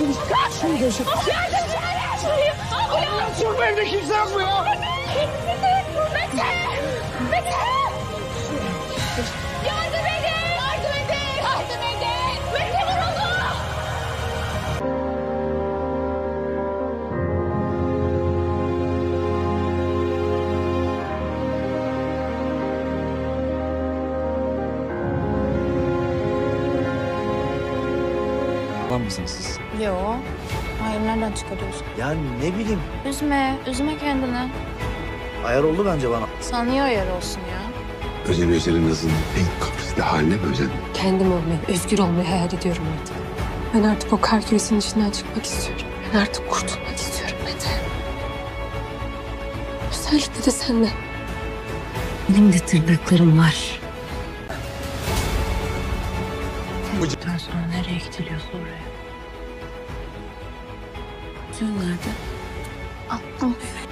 Şunu görsün. Yardım çağırın. Ambulans. Yok mu evde kimse yok mu ya? Mete! Mete! Yardım edin! Yardım edin! Yardım edin! Mete vuruldu! Var mısınız siz? Yo. Hayır, nereden çıkarıyorsun? Ya ne bileyim. Üzme kendini. Ayar oldu bence bana. Sanıyor yer olsun ya. Özen Naz'ın en kaprisli haline mi özen? Kendim olmayı, özgür olmayı hayal ediyorum artık. Ben artık o kar küresinin içinden çıkmak istiyorum. Ben artık kurtulmak istiyorum Mete. Özellikle de senden. Benim de tırnaklarım var. Bundan sonra nereye gidiliyorsa oraya. Tüy nerede? Attım.